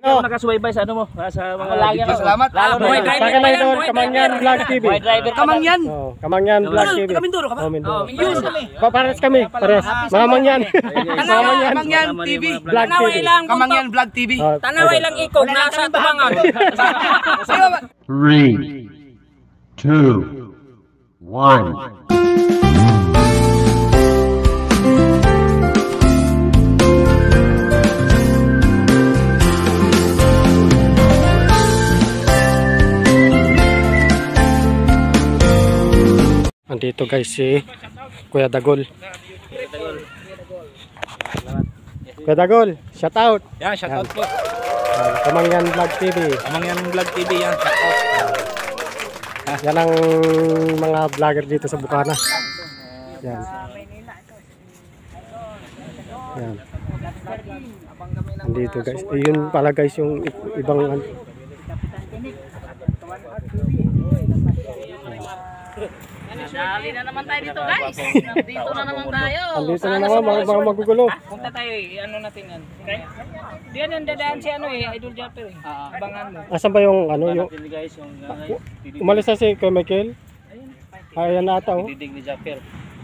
nakasubaybay sa ano mo, sa mga lagi ako. Salamat. Lalo na Sa akin na ito, Kamangyan Vlog TV. boy driver Kamangyan. Oh, Kamangyan Vlog TV. Kamindoro ka ba? Oh, Mindoro. Yun. Pares kami, pares. Mga Mangyan. Kamangyan TV. Vlog TV. Kamangyan Vlog TV. Tanaway lang ikog nasa tumangan. 3, 2, 1. Andito guys si Kuya Dagol. Kuya Dagol, shout out. Yan, shout out po. Kamangyan Vlog TV. Kamangyan Vlog TV yan, shout out. Yan ang mga vlogger dito sa Bukana. Yan. Yan. Andito guys. Yun pala guys yung ibang Dali na naman tayo dito guys. Dito na naman tayo. andito na naman mga magugulo. Punta tayo ano natin yan. Diyan yung dadaan si ano Idol Japper Abangan mo. Asan ba yung ano yung Guys, yung umalis na si Kuya Michael? Ayan na ata oh. didig ni Japper.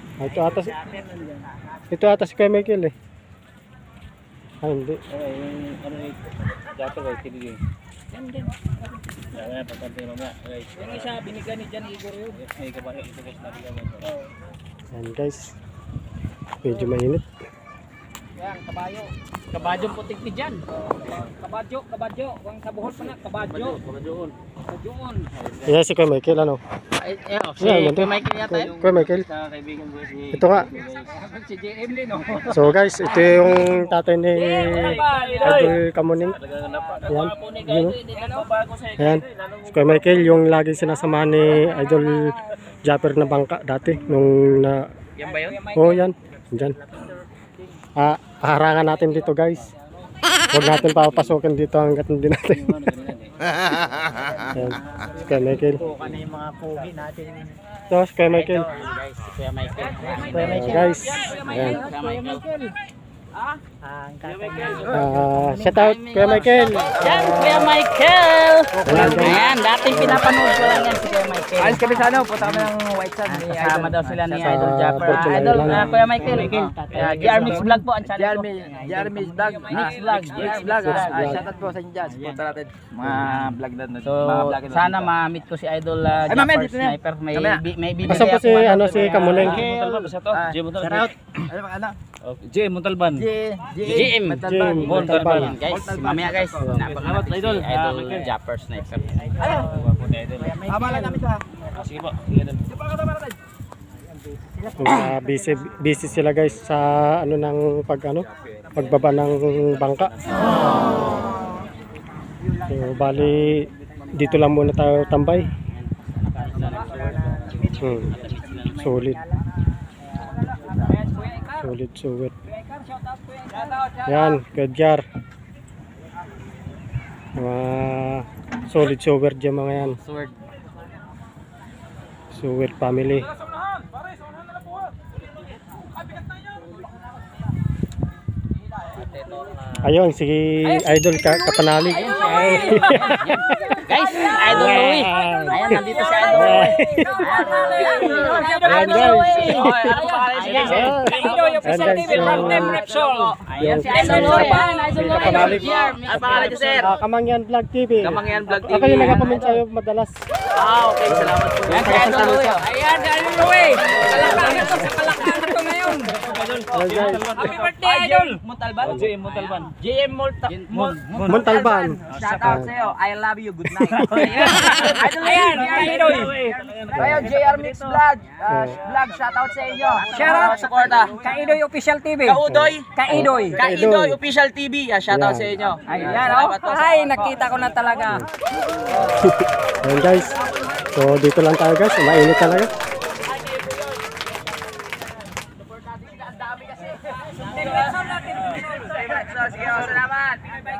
Ito ata si Kuya Michael eh. Ay hindi. Yung ano ni Japper ay tidig. Yan din. Yan, pagkante mamaya, guys. Yung isa binigyan ni Jan Igor yun. May kabahay ito guys, nabigyan mo. Yan guys. Medyo mainit. Yan, kabayo. Kabadyong putik ni Jan. Kabadyo. Huwag sa buhol pa na, kabadyo. Kabadyoon. Yan si Kuya Michael ano. Si Michael yata yun. Kuya Michael. Sa kaibigan ko si... Ito nga. Si JM din oh. So guys, ito yung tatay ni Idol Kamuning. Yan. Yun, oh. Yan. Si Kuya Michael yung lagi sinasamahan ni Idol Japper na bangka dati. Nung na... Yan ba yun? Oh yan. Diyan. Harangan natin dito guys. Huwag natin papasukin dito hanggat hindi natin. Yan. Si Kuya Michael. Ano yung mga pogi natin? Ito si Kuya Michael. Guys, si Kuya Michael. Guys. Ayan. Kuya Michael. Shout out Kuya Michael. Yan, Kuya Michael. Ayan, guys. Ayan, dating pinapanood ko lang yan si Kuya Michael. Alis kami sa ano, punta kami ng White Sun. Kasama daw sila ni Idol Japper. Fortune Idol, Island. Kuya Michael. JR Mix Vlog po ang channel ko. Jeremy's Vlog. Mix Vlog. Mix Vlog. Shoutout po sa inyo dyan. Punta natin. Mga vlog na So, sana ma-meet ko si Idol mamaya, Japper dito na. Sniper. May bibigay Asan po si ano si Kamuning? Montalban, basta to. J. Montalban. Ano ba anak? J. Montalban. GM. Jim Montalban. Guys, mamaya guys. Napakamat si Idol Japper Sniper. Tama lang namin ito ha. Sige po. Sige doon. Busy sila guys sa ano ng pagbaba ng bangka. So bali dito lang muna tayo tambay. Solid. Solid. Yan, Kedjar. Solid sober dyan mga yan. Sword family. Ayun, si Idol Kapanalig. Guys, Idol Louie. Ayan, nandito si Idol Louie. Ayan guys. Idol Official TV, Martin Repsol. Ayan si Idol Louie. Idol Kapanalig. Ano pangalan niyo, sir? Kamangyan Vlog TV. Kamangyan Vlog TV. Ako yung nag-comment sa'yo madalas. Okay, salamat po. Ayan si Idol Louie. Ayan si Idol Louie. Kalakaran to, sa kalakaran to ngayon. Happy birthday, Idol. Montalban? J. Montalban. JM Montalban. Shout out sa'yo. I love you. Good night. Ayan, Idol. Ayun, JR Mix Vlog. Vlog, shout out sa inyo. Shout out, suporta. Kaidoy Official TV. Kaidoy Official TV. Shout out sa inyo. Ayan, oh. Ay, nakita ko na talaga. Ayan guys. So dito lang tayo guys. Mainit talaga. Sige, salamat.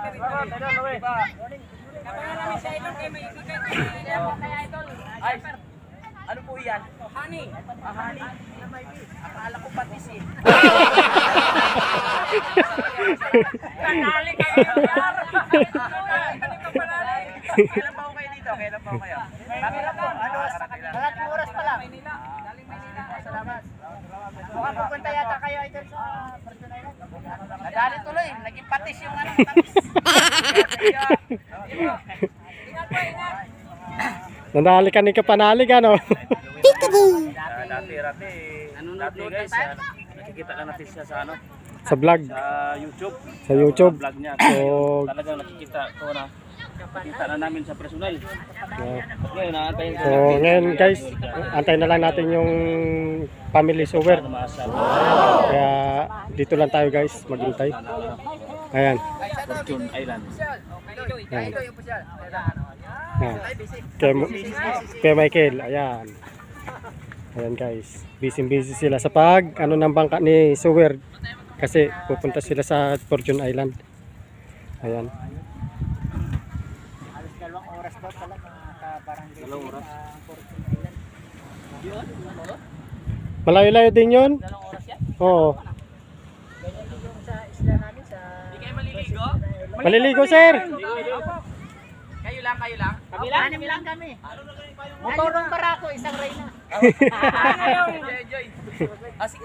Ano po yan? Honey. Honey. Akala ko patis eh. Kanali ka. Kailan pa ako kayo dito? Kailan pa ako kayo? Kailan po? Ano? Kalating oras pa lang. Salamat. Mukhang pupunta yata kayo idol sa Fortune Island. Nadali tuloy. Naging patis yung ano. Nandali ka kapanalig ano. Dati guys, nakikita ka natin siya sa ano, Sa vlog. sa YouTube. Sa YouTube. Vlog niya. So, Talagang nakikita ko na. Nakita na namin sa personal. yeah. Ngayon, naantayin So ngayon guys, antayin na lang natin yung family sober. Kaya dito lang tayo guys, maghintay. Ayan. Fortune Island. Ayan. Ayan. Kay Michael, ayan. Ayan guys, busy sila sa pag ano ng bangka ni Sower kasi pupunta sila sa Fortune Island. Ayan. Malayo-layo din yun? Oo. Maliligo sir! Kayo lang. Anim lang kami. Motorong barako, isang reyna. Joy. Sige.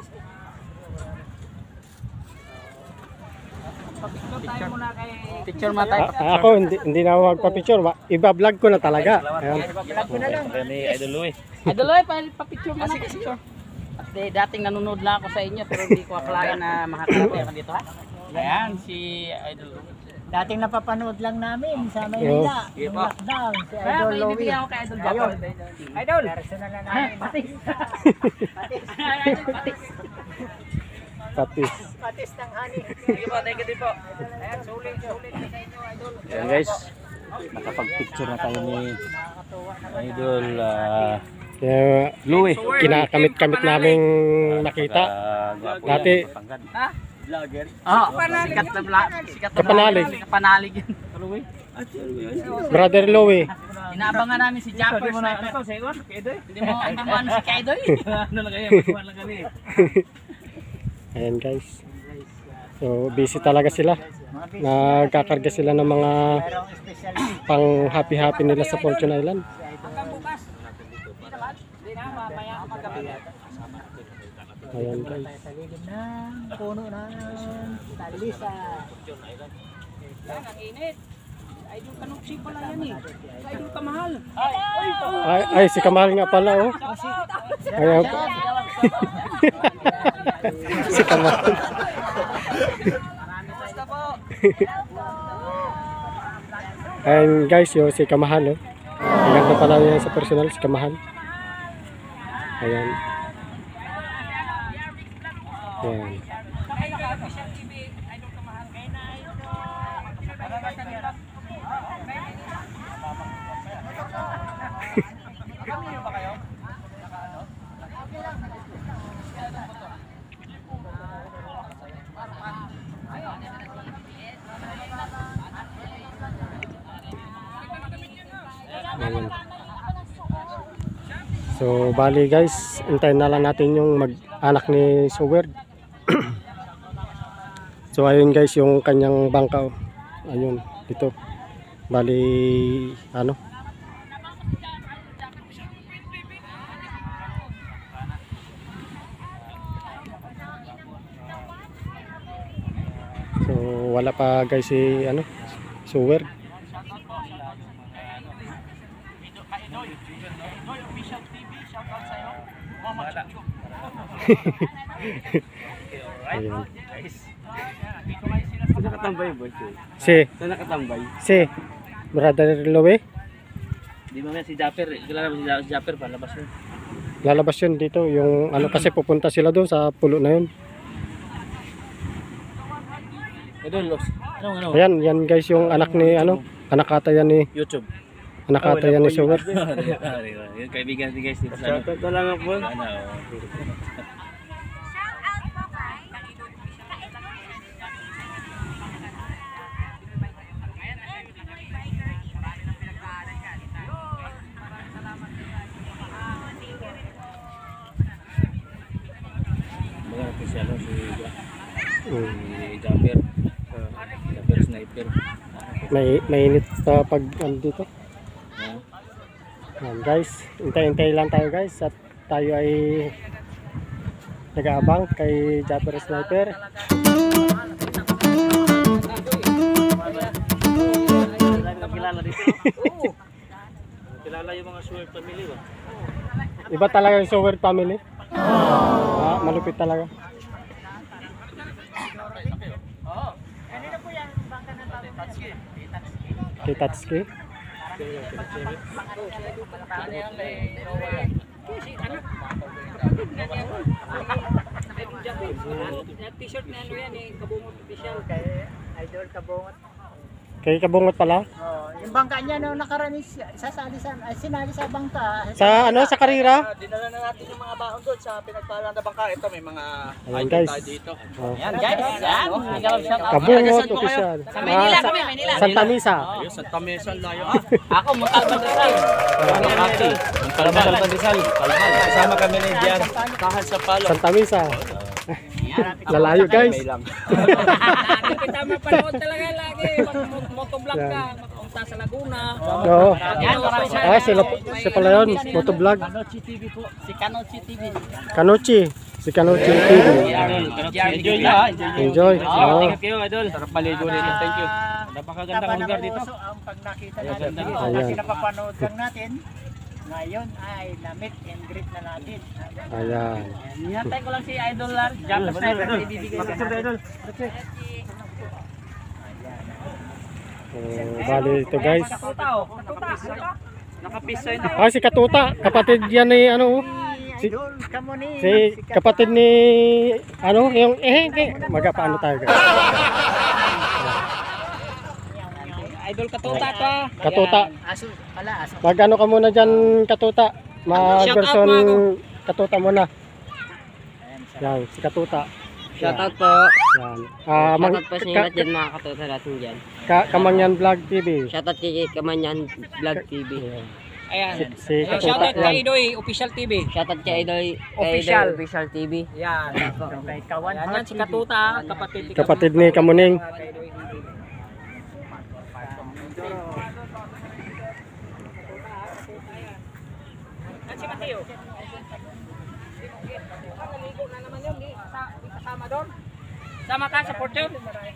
Picture mo tayo. Ako hindi na ako magpa-picture. Iba-vlog ko na talaga. Ayan. Ni Idol Louie. Idol, pa-picture mo na. Picture. Dating nanonood na ako sa inyo pero hindi ko akalain na makakarating ako dito ha. Ayan, si Idol Louie. Dating napapanood lang namin sa Maynila. Yung lockdown. Si Idol Louie. Bibigyan ako kay Idol Japon. Idol! Personal na namin. Patis! Patis. Patis ng honey. Thank you po. Ayan, sulit na sa inyo, Idol. Ayan guys, nakapag-picture na tayo ni Idol Kaya Louie. kinakamit-kamit naming nakita. Dati Vlogger. Sikat na vlog. Sikat na Kapanalig. vlog. Kapanalig yan. Brother Louie. Inaabangan namin si Japper Sniper. Hindi mo ano si Kaidoy. Ano lang kayo, magkuhan lang kami. Ayan guys. So busy talaga sila. Nagkakarga sila ng mga pang happy nila sa Fortune Island. Ayan guys. Sa ligid ng puno ng talisa. Ang init. Idol Kanuksi pala yan eh. Idol Kamahal. Ay si Kamal nga pala oh. Ayan. Si Kamal. Ayan guys, yung si Kamahal oh. Ang ganda pala niya sa personal, si Kamahal. Ayan. Ayan. Ayan. So bali guys, hintayin na lang natin yung mag-anak ni Sower. So ayun guys yung kanyang bangka oh. Ayun dito. Bali ano? So wala pa guys si ano? Sower. Ayan. Saan nakatambay boy? Si Saan nakatambay? Brother Louie. Di ba si Japper? Kilala mo si Japper palabas yun. Lalabas yun dito yung ano kasi pupunta sila doon sa pulo na yun. Idol, ano? Ayan, yan guys yung anak ni ano, anak ata yan ni YouTube. anak ata yan ni Sower. Yung kaibigan ni guys dito sa ano. Shoutout na lang po. Si Japper. Japper Sniper. mainit sa pag ano dito. Yan guys, hintay-hintay lang tayo guys at tayo ay nag-aabang kay Japper Sniper. Kilala dito. Kilala yung mga Sword family ba? Iba talaga yung Sword family. Malupit talaga. Kay Tatsuki. T-shirt na ano yan eh, kabungot official. Kay Idol Kabungot. Kay Kabungot pala. Oh, yung bangka niya no nakaranis sinali sa bangka. Sa ano sa karira? Dinala na natin yung mga baon doon sa pinagpalaan na bangka. Ito may mga Ayan guys. dito. Oh. Yan guys, yan. Kabungot official. Sa Manila kami, Manila. Santa Misa. Ayun, sa Tamesan layo. Ako, Montalban Rizal. Montalban Rizal. Kasama kami ni Dian. Kahan sa palo. Santa Misa. Lalayo guys. Hindi kita mapanood talaga lagi. Motovlog ka, mapunta sa Laguna. Oo. Yan, marami siya. Siya pala yun. Motovlog. Kanochi TV po. Si Kanochi TV. Kanochi. Si Kanochi TV. Enjoy nyo ha. Enjoy. Oo. Ingat kayo, idol. Sarap paligo dito. Thank you. Napakagandang lugar dito. Ang pag nakita natin dito, Ayan. kasi napapanood lang natin. Ngayon ay na-meet and greet na natin. Ayan. Hinantay ko lang si Idol Japper Sniper na ibibigay sa natin. Bali ito guys. Katuta oh. Katuta. Nakapisay na. Si Katuta. Kapatid yan ni ano. Si, Idol, kamo ni. si kapatid ni ano yung magapaano tayo guys. Idol Katuta to. Katuta. Aso pala, aso. Magano ka muna dyan Katuta. Shout out, Mag-version mga Katuta muna. Yan, si Katuta. Shoutout po. Yan. Shoutout po sa inyo lahat dyan mga katuta natin dyan. Kamangyan Vlog TV. Shoutout kay Kamanyan Vlog TV. Ayan. Si Katuta Shoutout kay yan. Idoy Official TV. Shoutout kay Idoy Official. Official TV. Yan. Kay Kawan. Yan si Katuta, kapatid ni Kapatid ni Kamuning. Kay Idoy TV. At si Mateo. Naligo na naman yun. Di kasama doon. Sama ka sa Fortune.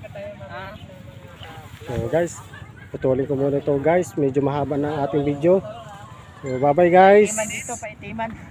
So guys, patuloy ko muna ito guys. Medyo mahaba na ating video. So bye bye guys. Timan dito, paitiman.